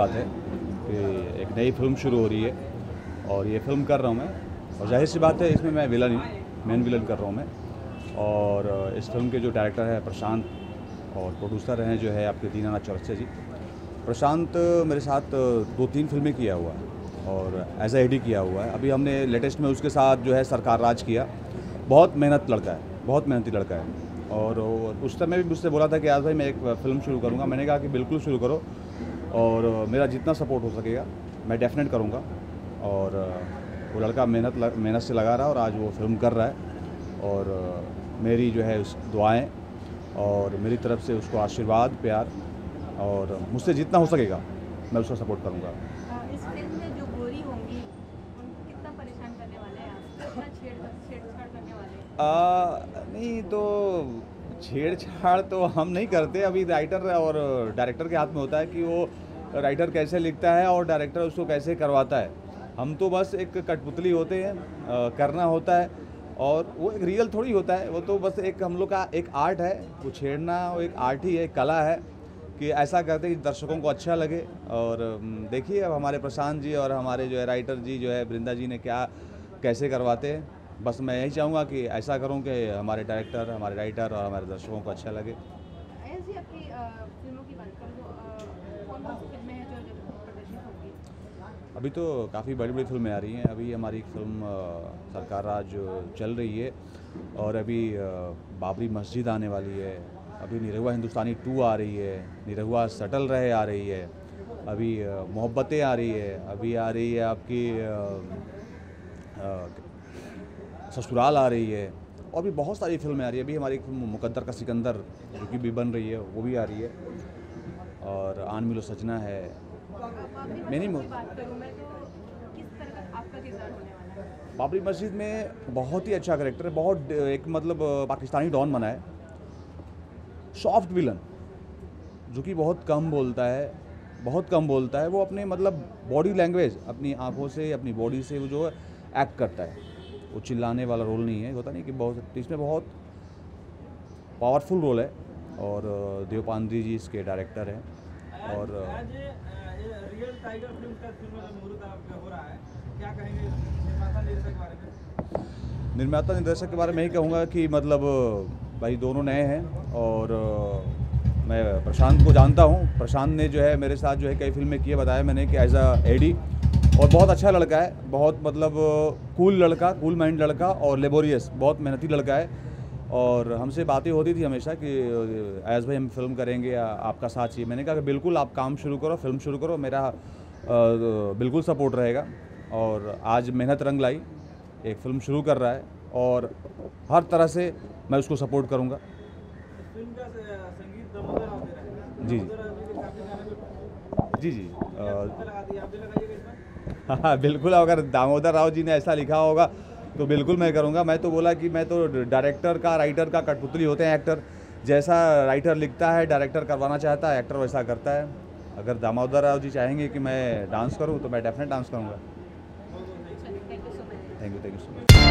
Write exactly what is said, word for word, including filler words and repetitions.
बात है कि एक नई फिल्म शुरू हो रही है और ये फिल्म कर रहा हूँ मैं, और जाहिर सी बात है इसमें मैं विलन ही मेन विलन कर रहा हूँ मैं। और इस फिल्म के जो डायरेक्टर है प्रशांत और प्रोड्यूसर हैं जो है आपके दीनानाथ चौरसिया जी। प्रशांत मेरे साथ दो तीन फिल्में किया हुआ है और एज ए एडी किया हुआ है। अभी हमने लेटेस्ट में उसके साथ जो है सरकार राज किया। बहुत मेहनत लड़का है, बहुत मेहनती लड़का है। और उस समय भी मुझसे बोला था कि आज भाई मैं एक फ़िल्म शुरू करूँगा। मैंने कहा कि बिल्कुल शुरू करो और मेरा जितना सपोर्ट हो सकेगा मैं डेफिनेट करूँगा। और वो लड़का मेहनत मेहनत से लगा रहा और आज वो फिल्म कर रहा है। और मेरी जो है उस दुआएं और मेरी तरफ से उसको आशीर्वाद प्यार और मुझसे जितना हो सकेगा मैं उसका सपोर्ट करूँगा। इस फिल्म में जो गोरी होंगी उनको कितना परेशान करने वाले हैं आप, कितना छेड़ छेड़छाड़ करने वाले हैं? आ, नहीं तो छेड़छाड़ तो हम नहीं करते। अभी राइटर और डायरेक्टर के हाथ में होता है कि वो राइटर कैसे लिखता है और डायरेक्टर उसको कैसे करवाता है। हम तो बस एक कठपुतली होते हैं, आ, करना होता है और वो एक रियल थोड़ी होता है। वो तो बस एक हम लोग का एक आर्ट है, वो छेड़ना वो एक आर्ट ही है, एक कला है कि ऐसा करते कि दर्शकों को अच्छा लगे। और देखिए अब हमारे प्रशांत जी और हमारे जो है राइटर जी जो है वृंदा जी ने क्या कैसे करवाते हैं। बस मैं यही चाहूँगा कि ऐसा करूँ कि हमारे डायरेक्टर हमारे राइटर और हमारे दर्शकों को अच्छा लगे। ऐसी आपकी फिल्मों की बात करें तो कौन कौन सी फिल्में हैं जो प्रदर्शित होंगी? अभी तो काफ़ी बड़ी बड़ी फिल्में आ रही हैं। अभी हमारी फिल्म सरकार राज चल रही है और अभी बाबरी मस्जिद आने वाली है। अभी निरहुआ हिंदुस्तानी टू आ रही है, निरहुआ सटल रहे आ रही है, अभी मोहब्बतें आ रही है, अभी आ रही है आपकी आ, आ, ससुराल आ रही है और भी बहुत सारी फिल्में आ रही है। अभी हमारी फिल्म मुकद्दर का सिकंदर जो कि भी बन रही है वो भी आ रही है और आन मिलो सजना है। मैंने बात करूं मैं तो किस तरह का आपका किरदार होने वाला है? बाबरी मस्जिद में बहुत ही अच्छा कैरेक्टर है, बहुत एक मतलब पाकिस्तानी डॉन बना है, सॉफ्ट विलन जो कि बहुत कम बोलता है, बहुत कम बोलता है। वो अपने मतलब बॉडी लैंग्वेज अपनी आंखों से अपनी बॉडी से वो जो एक्ट करता है। वो चिल्लाने वाला रोल नहीं है, होता नहीं कि बहुत, इसमें बहुत पावरफुल रोल है। और देवपांडी जी इसके डायरेक्टर हैं। और रियल टाइगर फिल्म का फिल्म मुहूर्त हो रहा है, क्या कहेंगे निर्माता निर्देशक के बारे में? निर्माता निर्देशक के बारे में यही कहूँगा कि मतलब भाई दोनों नए हैं और मैं प्रशांत को जानता हूँ। प्रशांत ने जो है मेरे साथ जो है कई फिल्में किए, बताया मैंने कि एज अ एडी, और बहुत अच्छा लड़का है, बहुत मतलब कूल लड़का, कूल माइंड लड़का और लेबोरियस, बहुत मेहनती लड़का है। और हमसे बातें होती थी हमेशा कि एज भाई हम फिल्म करेंगे या आपका साथ चाहिए। मैंने कहा कि बिल्कुल आप काम शुरू करो, फिल्म शुरू करो, मेरा आ, बिल्कुल सपोर्ट रहेगा। और आज मेहनत रंग लाई, एक फिल्म शुरू कर रहा है और हर तरह से मैं उसको सपोर्ट करूँगा। फिल्म का संगीत दामोदर राव दे रहे हैं। जी दामोदर राव जी के काफी गाने पे जी जी लगा दिए, आप भी लगाइएगा इसमें? हाँ बिल्कुल, अगर दामोदर राव जी ने ऐसा लिखा होगा तो बिल्कुल मैं करूँगा। मैं तो बोला कि मैं तो डायरेक्टर का राइटर का कठपुतली होते हैं एक्टर। जैसा राइटर लिखता है डायरेक्टर करवाना चाहता है, एक्टर वैसा करता है। अगर दामोदर राव जी चाहेंगे कि मैं डांस करूँ तो मैं डेफिनेट डांस करूँगा। Thank you so much. Thank you thank you so much.